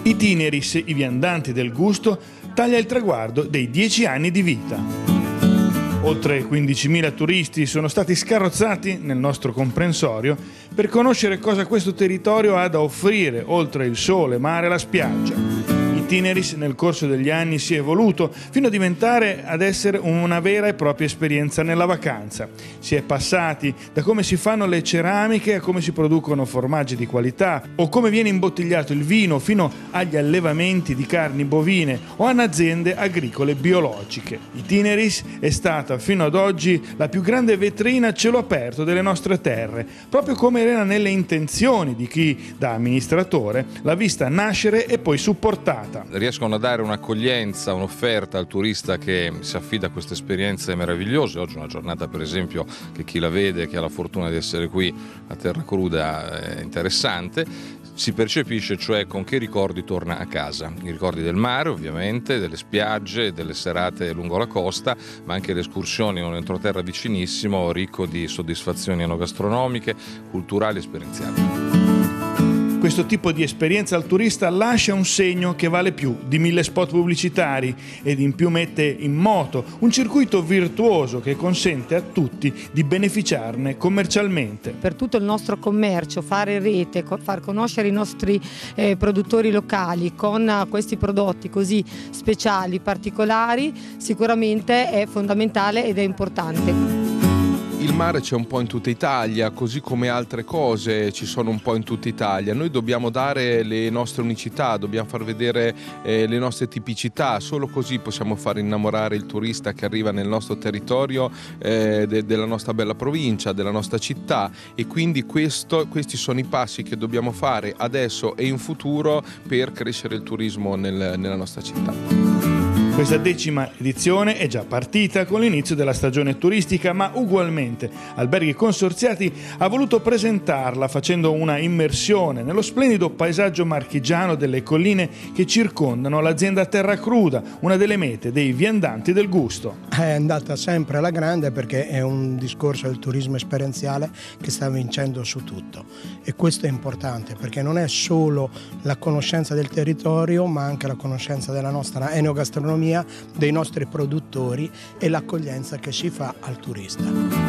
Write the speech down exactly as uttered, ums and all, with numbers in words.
Itineris, i viandanti del gusto, taglia il traguardo dei dieci anni di vita. Oltre quindicimila turisti sono stati scarrozzati nel nostro comprensorio per conoscere cosa questo territorio ha da offrire, oltre il sole, mare e la spiaggia. Itineris nel corso degli anni si è evoluto fino a diventare ad essere una vera e propria esperienza nella vacanza. Si è passati da come si fanno le ceramiche a come si producono formaggi di qualità o come viene imbottigliato il vino fino agli allevamenti di carni bovine o in aziende agricole biologiche. Itineris è stata fino ad oggi la più grande vetrina a cielo aperto delle nostre terre, proprio come era nelle intenzioni di chi da amministratore l'ha vista nascere e poi supportata. Riescono a dare un'accoglienza, un'offerta al turista che si affida a queste esperienze meravigliose. Oggi è una giornata, per esempio, che chi la vede, che ha la fortuna di essere qui a Terracruda, è interessante. Si percepisce cioè con che ricordi torna a casa. I ricordi del mare, ovviamente, delle spiagge, delle serate lungo la costa, ma anche le escursioni in un entroterra vicinissimo, ricco di soddisfazioni enogastronomiche, culturali e esperienziali. Questo tipo di esperienza al turista lascia un segno che vale più di mille spot pubblicitari ed in più mette in moto un circuito virtuoso che consente a tutti di beneficiarne commercialmente. Per tutto il nostro commercio, fare rete, far conoscere i nostri eh, produttori locali con uh, questi prodotti così speciali, particolari, sicuramente è fondamentale ed è importante. Il mare c'è un po' in tutta Italia, così come altre cose ci sono un po' in tutta Italia. Noi dobbiamo dare le nostre unicità, dobbiamo far vedere eh, le nostre tipicità, solo così possiamo far innamorare il turista che arriva nel nostro territorio, eh, de- della nostra bella provincia, della nostra città, e quindi questo, questi sono i passi che dobbiamo fare adesso e in futuro per crescere il turismo nel, nella nostra città. Questa decima edizione è già partita con l'inizio della stagione turistica, ma ugualmente Alberghi Consorziati ha voluto presentarla facendo una immersione nello splendido paesaggio marchigiano delle colline che circondano l'azienda Terracruda, una delle mete dei viandanti del gusto. È andata sempre alla grande perché è un discorso del turismo esperienziale che sta vincendo su tutto, e questo è importante perché non è solo la conoscenza del territorio ma anche la conoscenza della nostra enogastronomia, dei nostri produttori e l'accoglienza che si fa al turista.